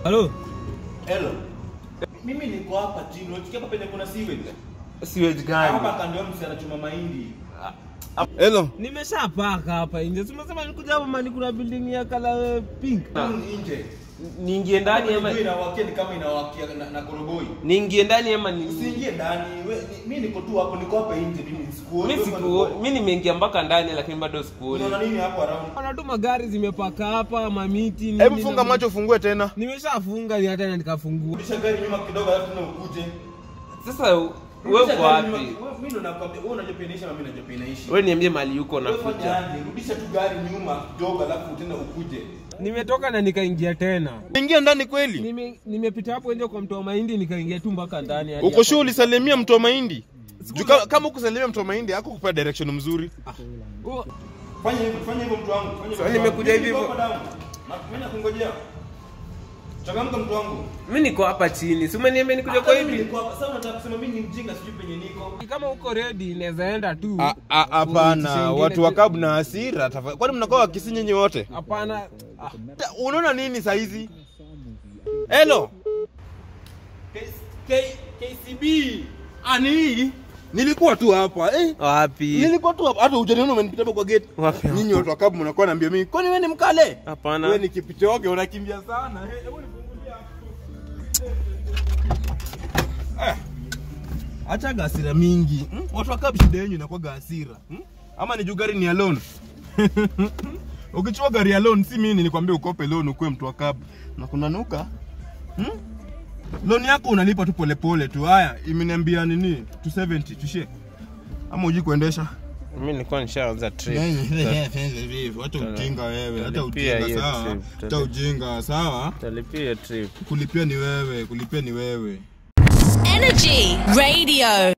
Hello. Hello. Mimi niko hapa chini. Unasikia hapa penye kuna sewage? Sewage gani? Hapa kando msi anachuma mahindi. Hello. Nimeshapaka hapa nje. Umesema nikuja hapa mani kuna building ya color pink. Nje. Niingie ndani ama inawakia ni kama inawakia na koroboi. Niingie ndani ama usiingie ndani. Mimi niko tu hapo, niko hapa nje mimi sikuoni. Mimi nimeingia mpaka ndani lakini bado sikuoni. Unaona nini hapo around? Kuna tu magari zimepaka hapa, mamiti nini. Hebu funga macho fungue tena. Nimeshafunga ni hata nikafungua. Rudisha gari nyuma kidogo alafu tena ukuje. Sasa wewe uko wapi? Mimi ndo nakwambia wewe unajopenisha na mimi najopenaishi. Wewe niambie mali yuko nakuja. Rudisha tu gari nyuma kidogo alafu tena ukuje. Nimetoka na nikaingia tena. Ingia ndani kweli? Nimepita hapo nje kwa mtu wa mahindi nikaingia tu mpaka ndani. Uko sure ulisalimia mtu wa mahindi? Kama ukusalimia mtu wa mahindi hako kupa direction mzuri. Fanya hivyo mtu wangu. Sasa nimekuja hivi hivyo. Mimi nakungojea. Changamka mtu wangu. Mimi niko hapa chini. Si umeniambia nikuja kwa hivi? Sasa unataka kusema mimi ni mjinga sijui penye niko. Kama uko ready naweza enda tu. Hapana, watu wa Kabu na hasira. Kwani mnakuwa wakisi nyinyi wote? Hapana. Unaona nini saa hizi? Hello. KCB. Ani nilikuwa tu hapa Wapi? Nilikuwa tu hapa. Hata hujaniona umenipita kwa gate. Nyinyi watu wa Kabu mnakuwa naambia mimi, "Kwani wewe ni mkale?" Hapana. Wewe ni kipitoge unakimbia sana. Hebu nifungulie hapo. Acha hasira mingi. Watu wa Kabu shida yenu inakuwa hasira. Ama ni gari ni alone. Ukichukua gari alone si mimi nilikwambia ukope loan ukue mtu wa Kabu. Na kunanuka. Loan yako unalipa tu polepole tu. Haya, imeniambia nini? 270 tushie. Ama uji kuendesha? Mimi nilikuwa nishaanza trip. Hata ujinga wewe, hata ujinga sawa. Hata ujinga sawa. Talipia trip. Kulipia ni wewe, kulipia ni wewe. Energy Radio.